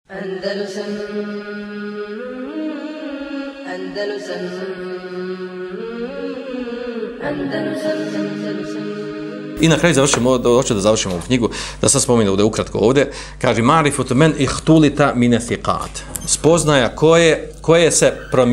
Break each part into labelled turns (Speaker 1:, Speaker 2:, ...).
Speaker 1: Andalusam Andalusam Andalusam.
Speaker 2: I na kraju hoću da završimo ovu knjigu, da sam spomenuo da je ukratko ovdje, kaže Marifut men ihtulita mine thiqat. Spoznaja koje se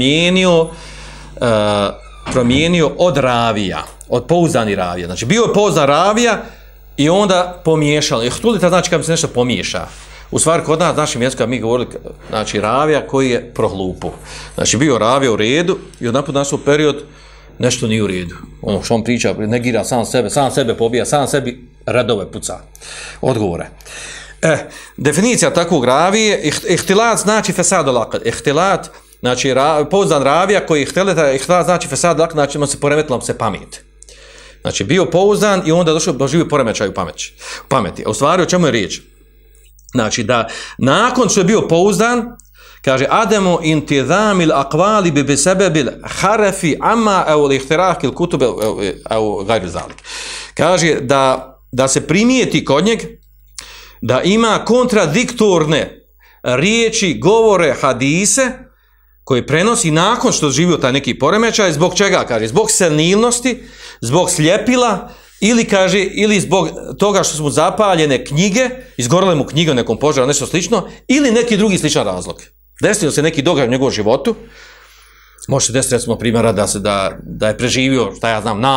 Speaker 2: promijenio od ravija, od pouzdani ravija. Znači bio je pouzdan ravija i onda pomiješalo. Ihtulita znači kad se nešto pomiješa. U stvari kod nas, našim jezikom, mi govorili, znači ravija koji je prohlupu. Znači bio ravija u redu i odnaput nastao period nešto nije u redu. Ono što on priča, negira sam sebe pobija, sam sebi redove puca. Odgovore. Definicija takvog ravije, ihtilat znači fesad al-aql. Ihtilat, znači pouzdan ravija koji ihtilat znači fesad al-aql, znači se poremetila se pamet. Znači bio pouzdan i onda doživio poremećaj u pameti. A u stvari o čemu je riječ? Znači da nakon što je bio pouzdan, kaže ademu intizamil aqvali bi sebebil harafi amma au ihtirakil kutub au gajru zalik. Kaže da se primijeti kod njeg da ima kontradiktorne riječi, govore, hadise koje prenosi nakon što živio taj neki poremećaj. Zbog čega? Kaže zbog senilnosti, zbog sljepila ili zbog toga što su mu zapaljene knjige, izgorele mu knjige u nekom požaru, nešto slično, ili neki drugi sličan razlog. Desio se neki događaj u njegovom životu, može se desiti recimo primjera da je preživio, šta ja znam,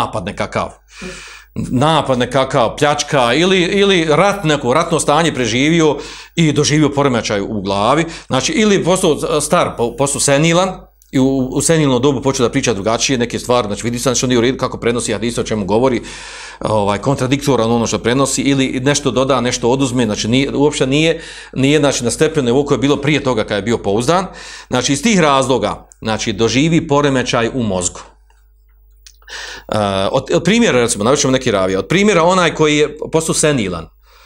Speaker 2: napad nekakav, pljačka ili neko ratno stanje preživio i doživio poremećaj u glavi, znači ili postao star, postao senilan i u senilnom dobu počeo da priča drugačije neke stvari, znači vidi se što nije u redu kako prenosi hadise, o čemu govori, kontradiktoran ono što prenosi ili nešto doda, nešto oduzme, znači uopšte nije znači, na stepenu nivou koje je bilo prije toga kada je bio pouzdan. Znači iz tih razloga znači, doživi poremećaj u mozgu. Od primjera, recimo, navršimo neki ravija, od primjera onaj koji je postao senilan,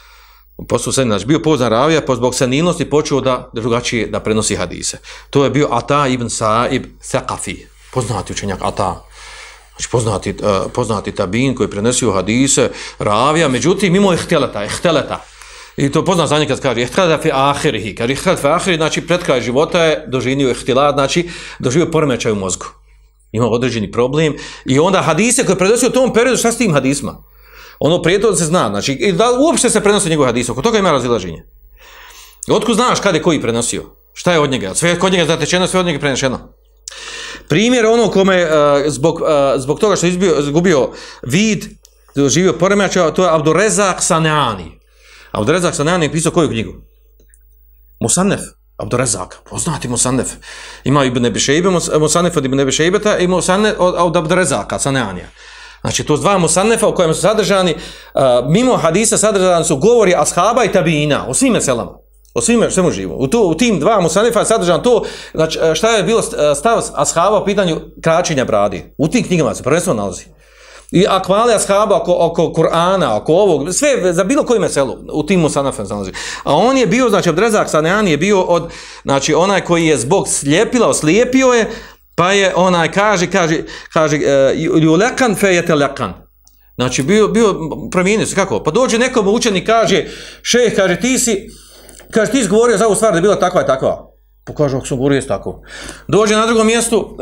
Speaker 2: znači bio pouzdan ravija, pa zbog senilnosti počeo da drugačije da prenosi hadise. To je bio Ata ibn Sa'ib Thaqafi, poznati učenjak Ata. Znači poznati tabin koji prenosio hadise, ravija, međutim imao ihteleta. I to poznat za njih kad kaže ihteleta fi ahirihi. Kad ihteleta fi ahirihi, znači pred kraj života je doživio ihtilat, znači doživio poremećaj u mozgu. Imao određeni problem i onda hadise koje prenosio u tom periodu, šta s tim hadisma? Ono prije to se zna, znači i da uopšte se prenosi njegov hadis, oko toga ima razilaženje. Otkud znaš kada je koji prenosio? Šta je od njega? Sve je kod njega zatečeno, sve je od njega prenešeno. Primjer ono kome zbog toga što je izgubio vid, doživio poremećaj, to je Abdurrezzak Sanani. Abdurrezzak Sanani je pisao koju knjigu? Musannef. Abdurrezzak, poznati Musannef. Ima Ibn Abi Šejbe, Musannef od Ibn Abi Šejbeta i Musannef od Abdurrezzaka Sananija. Znači, to su dva Musannefa u kojem su sadržani, mimo hadisa sadržani su govori ashaba i tabiina, o svim meselama, o svemu živu. U tim dva Musannefa je sadržan to, znači, šta je bilo stav ashaba u pitanju kraćenja bradi. U tim knjigama se prvenstveno nalazi. I akvale ashaba oko Kur'ana, oko ovog, sve za bilo koji meselu u tim Musannefima se nalazi. A on je bio, znači, Abdurrezzak Sanani je bio znači, onaj koji je zbog sljepila, oslijepio je, pa je onaj kaže julekan fe jetelekan. Znači bio promijenio se kako? Pa dođe nekom učenik kaže šejh, kaže ti si govorio za ovu stvar da je bila takva i takva. Pa kaže ako sam govorio jest tako. Dođe na drugom mjestu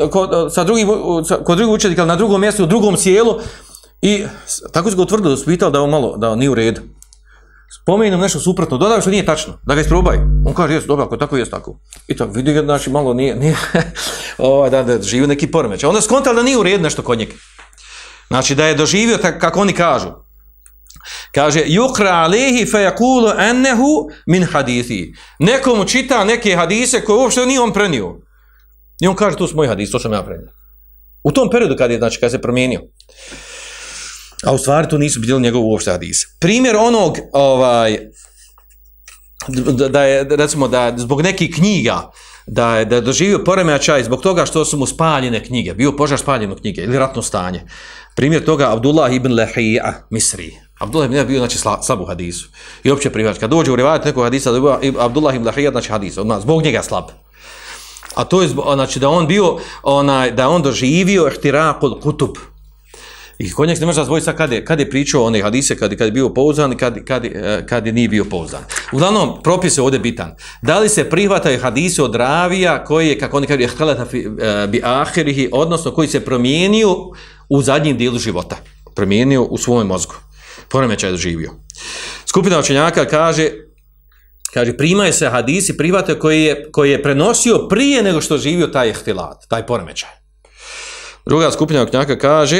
Speaker 2: kod drugog učenika na drugom mjestu u drugom sjelu i tako su ga utvrdili da su pitali da on nije u redu. Spomenem nešto suprotno, dodao što nije tačno, da ga isprobaj. On kaže, jesu, dobro, ako tako, jesu tako. I tako, vidi ga, znači, malo nije da živi neki poremećaj. Onda skontali da nije u redu nešto kod njega. Znači, da je doživio, kako oni kažu. Kaže, yukra alehi fe yakulu ennehu min hadithi. Nekomu čita neke hadise koje uopšte nije on prenio. I on kaže, to su moji hadisi, to sam ja prenio. U tom periodu kad se promijenio. A u stvari to nisu bili njegov uopšte hadise. Primjer onog, da je, recimo, da zbog nekih knjiga, da je doživio poremećaj zbog toga što su mu spaljene knjige, bio požar spaljene knjige ili ratno stanje. Primjer toga Abdullah ibn Lahija, Misri. Abdullah ibn Lahija bio, znači, slab u hadisu. I opće prihvaća. Kad dođe u rivajat nekog hadisa, Abdullah ibn Lahija, znači hadis, zbog njega slab. A to je, znači, da on doživio ihtirakul kutub. I kod njeg se ne može razdvojiti kad je pričao one hadise, kad je bio pouzdan i kad je nije bio pouzdan. Uglavnom, propis je ovdje bitan. Da li se prihvataju hadise od ravija koji je, kako oni kažu, bi ahirihi, odnosno koji se promijenio u zadnjem dijelu života. Promijenio u svome mozgu. Poremećaj je doživio. Skupina učenjaka kaže, primaju se hadisi, prihvataju koji je prenosio prije nego što živio taj ihtilat, taj poremećaj. Druga skupina učenjaka kaže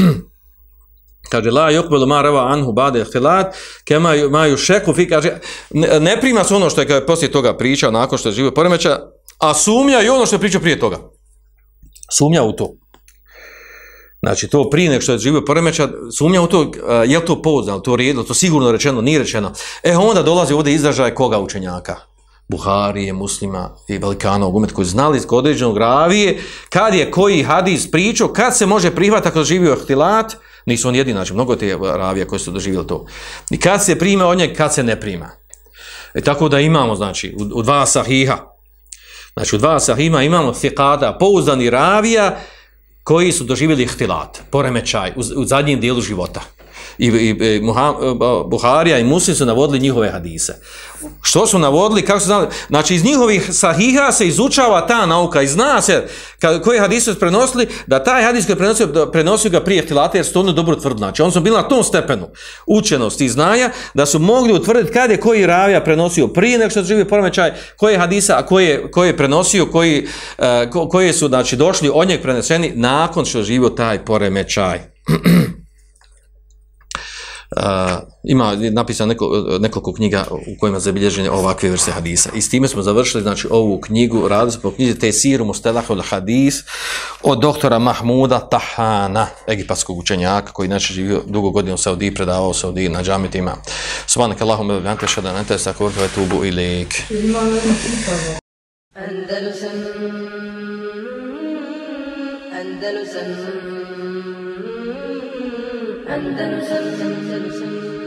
Speaker 2: la yuqbalu ma rawa anhu ba'da ihtilat kama ma yushaqu fi, kaže ne prima se ono što je poslije toga pričao nakon što je živio poremećaj, a sumnja i ono što je pričao prije toga. Sumnja u to. Znači to prije nego što je živio poremećaj, sumnja u to, je li to pouzdano, to rijedilo, to sigurno rečeno, nije rečeno. Onda dolazi ovdje izražaj koga učenjaka? Buharije, Muslima i velikana umet koji znali kod određenog ravije, kad je koji hadis pričao, kad se može prihvatiti ako je živio ihtilat, nisu on jedini, znači mnogo te ravije koji su doživjeli to. I kad se prima od njega, kad se ne prima. Tako da imamo, znači, u dva sahiha, znači u dva sahima imamo fiqada, pouzdani ravija, koji su doživjeli ihtilat, poremećaj u zadnjem dijelu života. I Buharija i Muslim su navodili njihove hadise. Što su navodili, kako su znali? Znači iz njihovih sahiha se izučava ta nauka i zna se koji hadise su prenosili, da taj hadis koji je prenosio ga prije ihtilata jer su to ono dobro tvrdili. Znači oni su bili na tom stepenu učenosti i znanja da su mogli utvrditi kad je koji ravija prenosio prije nego što je živio poremećaj, koje hadisa, a koji je prenosio, koji su znači došli od njeg preneseni nakon što je živio taj poremećaj. Ima napisano nekoliko knjiga u kojima je zabilježene ovakve vrste hadisa. I s time smo završili znači ovu knjigu, radili smo po knjizi Tesiru Mustelahul Hadis od doktora Mahmuda Tahana, egipatskog učenjaka koji inače živio dugo godina u Saudiji, predavao u Saudiji na džamitima. Subhanaka Allahumma wa bihamdika ashhadu an la ilaha illa anta astaghfiruka wa atubu ilaik.
Speaker 1: Andalusam